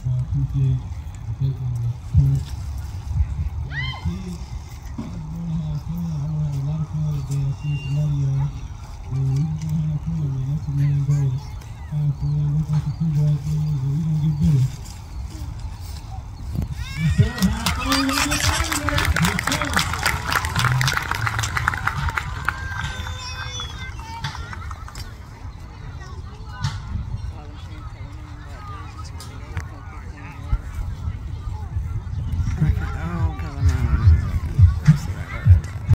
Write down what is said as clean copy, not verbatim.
appreciate the taking the parents. Kids, I just want to have fun. I want to have a lot of fun today. I see a lot of y'all. And we just want to have fun, man. That's the main goal. Have fun, work on some football things, and we're going to get better. Yes, sir.